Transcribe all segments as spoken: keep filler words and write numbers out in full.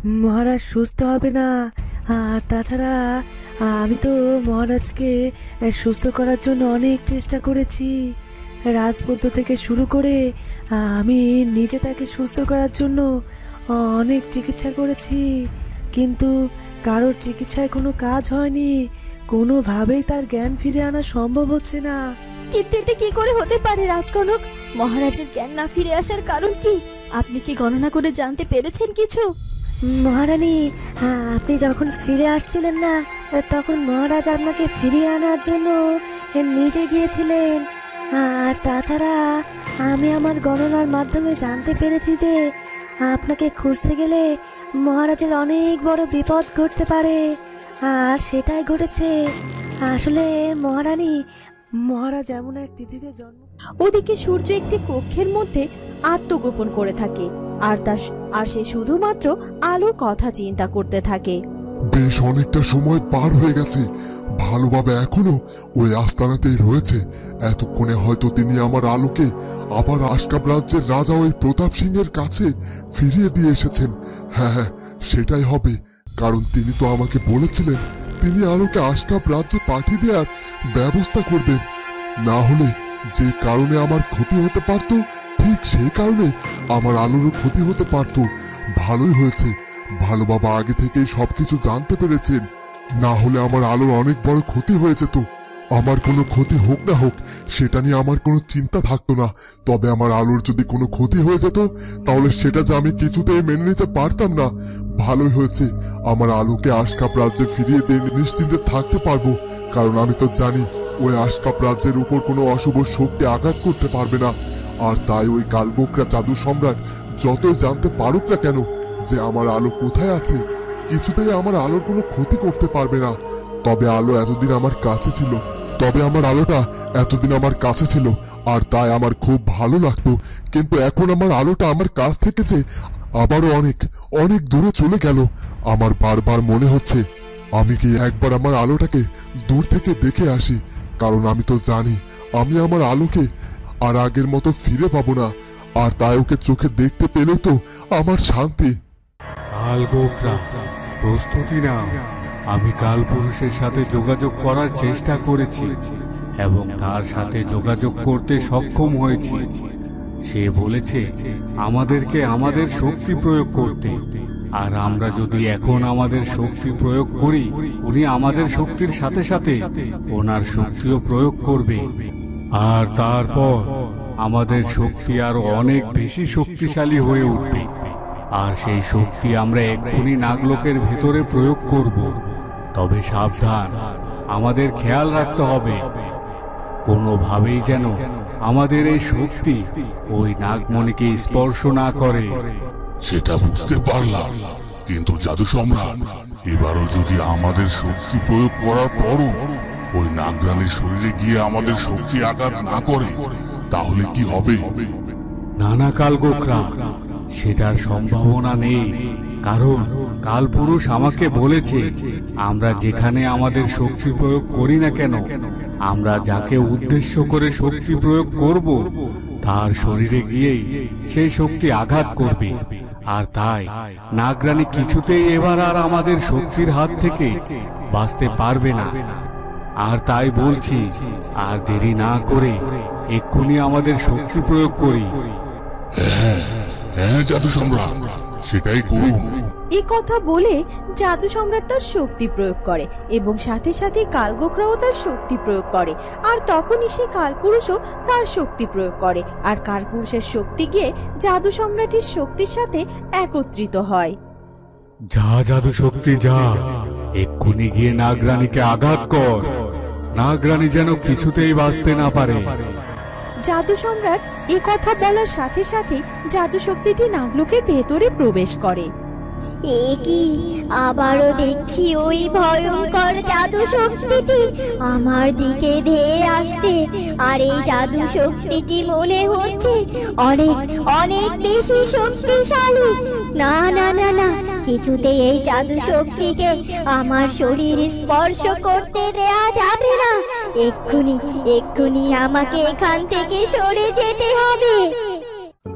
মহারাজ সুস্থ হবে না। আর তাছাড়া আমি তো মহারাজকে সুস্থ করার জন্য অনেক চেষ্টা করেছি, রাজপুত্র থেকে শুরু করে আমি নিজে তাকে সুস্থ করার জন্য অনেক চিকিৎসা করেছি, কিন্তু কারোর চিকিৎসায় কোনো কাজ হয়নি। কোনোভাবেই তার জ্ঞান ফিরে আনা সম্ভব হচ্ছে না। কিন্তু এটা কি করে হতে পারে রাজকনক? মহারাজের জ্ঞান না ফিরে আসার কারণ কি? আপনি কি গণনা করে জানতে পেরেছেন কিছু? মহারানী, আপনি যখন ফিরে আসছিলেন না, তখন মহারাজ আপনাকে ফিরিয়ে আনার জন্য নিজে গিয়েছিলেন। আর তাছাড়া আমি আমার গণনার মাধ্যমে জানতে পেরেছি যে আপনাকে খুঁজতে গেলে মহারাজের অনেক বড় বিপদ ঘটতে পারে, আর সেটাই ঘটেছে। আসলে মহারানী, মহারাজ এমন এক তিথিতে জন্ম। ওদিকে সূর্য একটি কক্ষের মধ্যে আত্মগোপন করে থাকে, আর তা আর সে শুধুমাত্র আলোর কথা চিন্তা করতে থাকে। বেশ অনেকটা সময় পার হয়ে গেছে, ভালোভাবে এখনো ওই আস্তানাতেই রয়েছে। এতক্ষণে হয়তো তিনি আমার আলোকে আবার আশকাপ রাজ্যের রাজা ওই প্রতাপ সিংহের কাছে ফিরিয়ে দিয়ে এসেছেন। হ্যাঁ হ্যাঁ, সেটাই হবে, কারণ তিনি তো আমাকে বলেছিলেন তিনি আলোকে আশকাপ রাজ্যে পাঠিয়ে দেওয়ার ব্যবস্থা করবেন। না হলে যে কারণে আমার ক্ষতি হতে পারত, ঠিক সেই কারণে আমার আলোরও ক্ষতি হতে পারত। ভালোই হয়েছে, ভালো বাবা আগে থেকেই সবকিছু জানতে পেরেছেন, না হলে আমার আলোর অনেক বড় ক্ষতি হয়ে যেত। আমার কোনো ক্ষতি হোক না হোক সেটা নিয়ে আমার কোনো চিন্তা থাকতো না, তবে আমার আলোর যদি কোনো ক্ষতি হয়ে যেত তাহলে সেটা যে আমি কিছুতেই মেনে নিতে পারতাম না। ভালোই হয়েছে, আমার আলোকে আশকাপ রাজ্যে ফিরিয়ে দিয়ে নিশ্চিন্তে থাকতে পারবো, কারণ আমি তো জানি ওই আশকাপ রাজ্যের উপর কোনো অশুভ শক্তি আঘাত করতে পারবে না। আর তাই ওই কালবোকরা জাদু সম্রাট যতই জানতে পারুক না কেন যে আমার আলো কোথায় আছে, কিছুতেই আমার আলোর কোনো ক্ষতি করতে পারবে না। তবে আলো এতদিন আমার কাছে ছিল তবে আমার আলোটা এতদিন আমার কাছে ছিল আর তাই আমার খুব ভালো লাগতো, কিন্তু এখন আমার আলোটা আমার কাছ থেকে যে আবারও অনেক অনেক দূরে চলে গেল। আমার বারবার মনে হচ্ছে আমি কি একবার আমার আলোটাকে দূর থেকে দেখে আসি, কারণ আমি তো জানি আমি আমার আলোকে আর আগের মতো ফিরে পাবো না। আর তাই ওকে চোখে দেখতে পেলে তো আমার শান্তি। কালগোকরা, প্রস্তুতি নাও। আমি কালপুরুষের সাথে যোগাযোগ করার চেষ্টা করেছি এবং তার সাথে যোগাযোগ করতে সক্ষম হয়েছি। সে বলেছে আমাদেরকে আমাদের শক্তি প্রয়োগ করতে, আর আমরা যদি এখন আমাদের শক্তি প্রয়োগ করি, উনি আমাদের শক্তির সাথে সাথে ওনার শক্তিও প্রয়োগ করবে, আর তারপর আমাদের শক্তি আরো অনেক বেশি শক্তিশালী হয়ে উঠবে। আর সেই শক্তি আমরা এক্ষুনি নাগলোকের ভেতরে প্রয়োগ করব। তবে সাবধান, আমাদের খেয়াল রাখতে হবে কোনোভাবেই যেন আমাদের এই শক্তি ওই নাগমণিকে স্পর্শ না করে। সেটা বুঝতে পারলাম, কিন্তু জাদু সম্রাট, এবারও যদি আমাদের শক্তি প্রয়োগ করার পরও ওই নাগরানীর শরীরে গিয়ে আমাদের শক্তি আঘাত না করে তাহলে কি হবে? নানা কালগোকরা, সেটার সম্ভাবনা নেই, কারণ কালপুরুষ আমাকে বলেছে আমরা যেখানে আমাদের শক্তি প্রয়োগ করি না কেন, আমরা যাকে উদ্দেশ্য করে শক্তি প্রয়োগ করব তার শরীরে গিয়েই সেই শক্তি আঘাত করবে। আর তাই নাগরানী কিছুতেই এবার আর আমাদের শক্তির হাত থেকে বাঁচতে পারবে না। আর তাই বলছি, আর দেরি না করে এক্ষুনি আমাদের শক্তি প্রয়োগ করি। হ্যাঁ হ্যাঁ জাদু সম্রাট, সেটাই করুন। এই কথা বলে জাদু সম্রাট তার শক্তি প্রয়োগ করে এবং সাথে সাথে কালগোকরাও তার শক্তি প্রয়োগ করে। আর তখনই সে কালপুরুষও তার শক্তি প্রয়োগ করে, আর কালপুরুষের শক্তি গিয়ে জাদু সম্রাটের শক্তির সাথে একত্রিত হয়। যা জাদু শক্তি যা, এক্ষুনি গিয়ে নাগরানীকে আঘাত কর, নাগরানী যেন কিছুতেই বাঁচতে না পারে। জাদু সম্রাট এই কথা বলার সাথে সাথে জাদু শক্তিটি নাগলোকের ভেতরে প্রবেশ করে। এ কি, আবারও দেখছি ওই ভয়ঙ্কর জাদু শক্তিটি আমার দিকে ধেয়ে আসছে। আর এই জাদু শক্তিটি মনে হচ্ছে অনেক অনেক বেশি শক্তিশালী। না না না না, কিছুতেই এই জাদু শক্তিকে আমার শরীর স্পর্শ করতে দেয়া যাবে না। এক্ষুনি এক্ষুনি আমাকে এখান থেকে সরে যেতে হবে।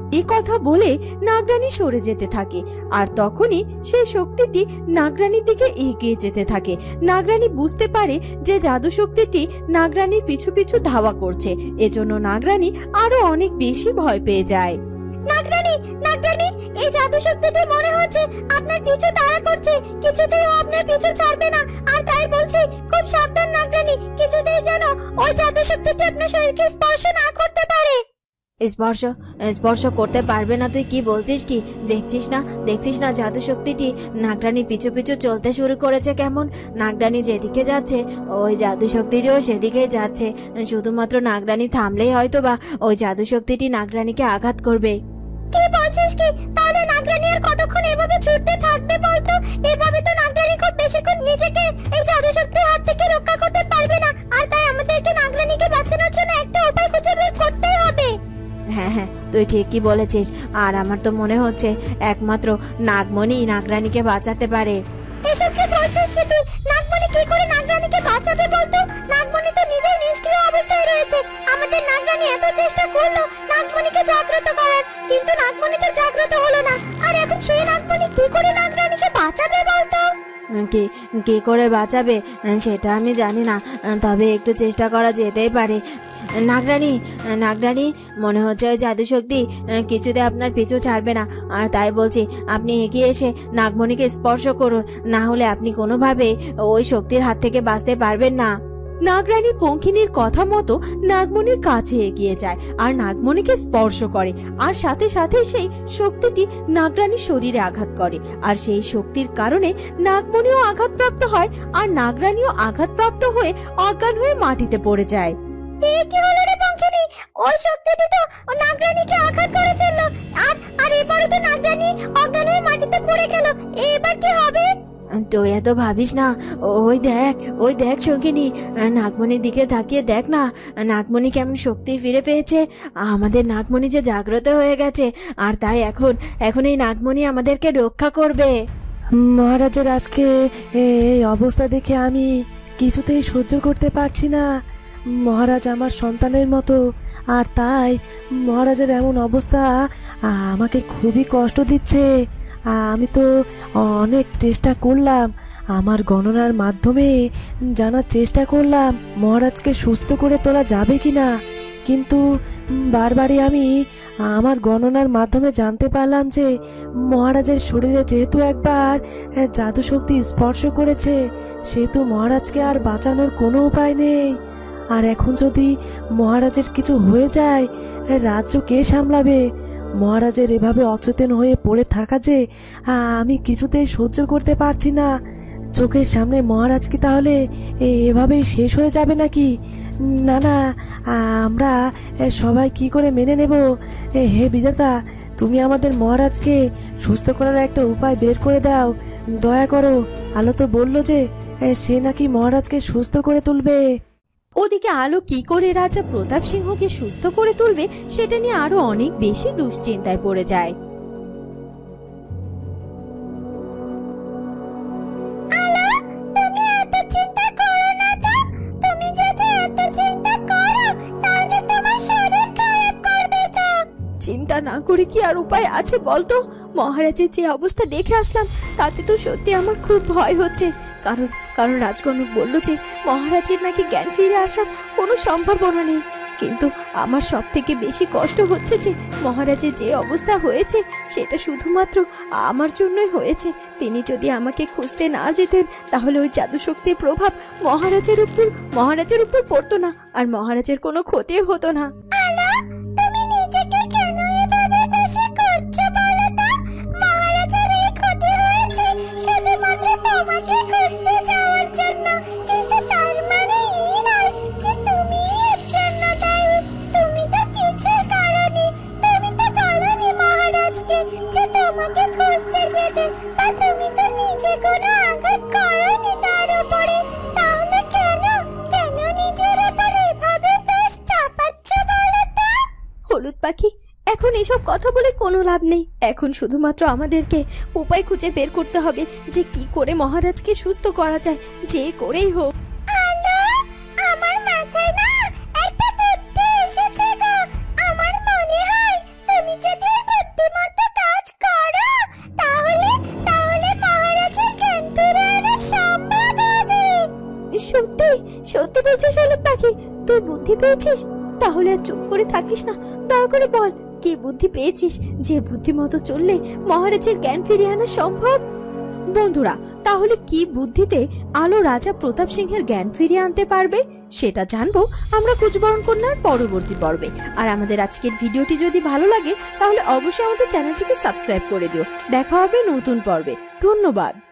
এ কথা বলে নাগরানী সরে যেতে থাকে আর তখনই সেই শক্তিটি নাগরানীর দিকে এগিয়ে যেতে থাকে। নাগরানী বুঝতে পারে যে জাদু শক্তিটি নাগরানীর পিছু পিছু ধাওয়া করছে, এজন্য নাগরানী আরো অনেক বেশি ভয় পেয়ে যায়। নাগরানী নাগরানী এই জাদু শক্তিটি মনে হচ্ছে আপনার পিছু তাড়া করছে, কিছুতেই ও আপনার পিছু ছাড়বে না। আর তাই বলছি, খুব সাবধান নাগরানী, কিছুতেই যেন ওই জাদু শক্তিটি আপনার শরীরকে স্পর্শ না করতে পারে। স্পর্শ স্পর্শ করতে পারবে না? তুই কি বলছিস? কি দেখছিস না দেখছিস না জাদু শক্তিটি নাগরানী পিছু পিছু চলতে শুরু করেছে কেমন? নাগরানী যেদিকে যাচ্ছে ওই জাদু শক্তিটিও সেদিকেই যাচ্ছে। শুধুমাত্র নাগরানী থামলেই হয়তো বা ওই জাদু শক্তিটি নাগরানীকে আঘাত করবে। কি বলছিস কি? তাহলে নাগরানী আর কতক্ষণ এভাবে ছুটতে থাকবে বলতো? এভাবে তো নাগরানী খুব বেশিক্ষণ নিজেকে এই জাদু শক্তির হাত থেকে রক্ষা করতে পারবে না। আর তাই আমাদেরকে নাগরানীকে বাঁচানোর জন্য একটা উপায় খুঁজে বের করতেই হবে। হ্যাঁ হ্যাঁ তুই ঠিকই বলেছিস। আর আমার তো মনে হচ্ছে একমাত্র নাগমণি নাগরানীকে বাঁচাতে পারে। এসব কি বলছিস কি তুই? নাগমণি কি করে নাগরানীকে বাঁচাবে বলতো? নাগমণি তো নিজেই নিষ্ক্রিয় অবস্থায় রয়েছে। আমাদের নাগরানী এত চেষ্টা করলো নাগমণিকে জাগ্রত করার, কিন্তু নাগমণি তো জাগ্রত হলো না। আর এখন সেই নাগমণি কি করে নাগরানীকে বাঁচাবে বলতো? কি কি করে বাঁচাবে সেটা আমি জানি না, তবে একটু চেষ্টা করা যেতেই পারে। নাগরানী নাগরানী মনে হচ্ছে ওই জাদু শক্তি কিছুতে আপনার পিছু ছাড়বে না। আর তাই বলছি, আপনি এগিয়ে এসে নাগমণিকে স্পর্শ করুন, না হলে আপনি কোনোভাবে ওই শক্তির হাত থেকে বাঁচতে পারবেন না। নাগরানী পঙ্খিনীর কথা মতো নাগমণির কাছে এগিয়ে যায় আর নাগমণিকে স্পর্শ করে, আর সাথে সাথে সেই শক্তিটি নাগরানীর শরীরে আঘাত করে। আর সেই শক্তির কারণে নাগমণিও আঘাতপ্রাপ্ত হয় আর নাগরানীও আঘাতপ্রাপ্ত হয়ে অজ্ঞান হয়ে মাটিতে পড়ে যায়। এ কি হলো রে পঙ্খিনী? ওই শক্তিটি তো নাগরানীকে আঘাত করে ফেললো, আর আর এবারে তো নাগরানী অজ্ঞান হয়ে মাটিতে পড়ে গেল। এবার কি হবে? তুই এত ভাবিস না। ওই দেখ ওই দেখ সঙ্গিনী, নাগমণির দিকে তাকিয়ে দেখ না, নাগমণি কেমন শক্তি ফিরে পেয়েছে। আমাদের নাগমণি যে জাগ্রত হয়ে গেছে, আর তাই এখন এখন এই নাগমণি আমাদেরকে রক্ষা করবে। মহারাজের আজকে এই অবস্থা দেখে আমি কিছুতেই সহ্য করতে পারছি না। মহারাজ আমার সন্তানের মতো, আর তাই মহারাজের এমন অবস্থা আমাকে খুবই কষ্ট দিচ্ছে। আমি তো অনেক চেষ্টা করলাম, আমার গণনার মাধ্যমে জানার চেষ্টা করলাম মহারাজকে সুস্থ করে তোলা যাবে কিনা, কিন্তু বারবারই আমি আমার গণনার মাধ্যমে জানতে পারলাম যে মহারাজের শরীরে যেহেতু একবার জাদু শক্তি স্পর্শ করেছে, সেহেতু মহারাজকে আর বাঁচানোর কোনো উপায় নেই। আর এখন যদি মহারাজের কিছু হয়ে যায়, রাজ্য কে সামলাবে? মহারাজের এভাবে অচেতন হয়ে পড়ে থাকা যে আমি কিছুতেই সহ্য করতে পারছি না। চোখের সামনে মহারাজ কি তাহলে এভাবেই শেষ হয়ে যাবে নাকি? না না, আমরা সবাই কি করে মেনে নেব? হে বিধাতা, তুমি আমাদের মহারাজকে সুস্থ করার একটা উপায় বের করে দাও, দয়া করো। আলো তো বললো যে সে নাকি মহারাজকে সুস্থ করে তুলবে। ওদিকে আলো কি করে রাজা প্রতাপ সিংহকে সুস্থ করে তুলবে সেটা নিয়ে আরো অনেক বেশি দুশ্চিন্তায় পড়ে যায়। চিন্তা না করে কি আর উপায় আছে বলতো? মহারাজের যে অবস্থা দেখে আসলাম তাতে তো সত্যি আমার খুব ভয় হচ্ছে। কারণ কারণ রাজকনক বলল যে মহারাজের নাকি জ্ঞান ফিরে আসার কোনো সম্ভাবনা নেই। কিন্তু আমার সব থেকে বেশি কষ্ট হচ্ছে যে মহারাজের যে অবস্থা হয়েছে সেটা শুধুমাত্র আমার জন্যই হয়েছে। তিনি যদি আমাকে খুঁজতে না যেতেন তাহলে ওই জাদু শক্তির প্রভাব মহারাজের উপর মহারাজের উপর পড়তো না, আর মহারাজের কোনো ক্ষতিও হতো না। হলুদ পাখি, এখন এসব কথা বলে কোনো লাভ নেই। এখন শুধুমাত্র আমাদেরকে উপায় খুঁজে বের করতে হবে যে কি করে মহারাজকে সুস্থ করা যায়, যে করেই হোক। আমার মাথায় না একটা বুদ্ধি এসেছে গো। আমার মনে হয় তুমি যদি সত্যি বলছিস হলুদ পাখি? তুই বুদ্ধি পেয়েছিস? তাহলে আর চুপ করে থাকিস না, দয়া করে বল কি বুদ্ধি পেয়েছিস যে বুদ্ধি মতো চললে মহারাজের জ্ঞান ফিরিয়ে আনা সম্ভব। বন্ধুরা, তাহলে কি বুদ্ধিতে আলো রাজা প্রতাপ সিংহের জ্ঞান ফিরিয়ে আনতে পারবে সেটা জানবো আমরা কুচবরণ কন্যার পরবর্তী পর্বে। আর আমাদের আজকের ভিডিওটি যদি ভালো লাগে তাহলে অবশ্যই আমাদের চ্যানেলটিকে সাবস্ক্রাইব করে দিও। দেখা হবে নতুন পর্বে। ধন্যবাদ।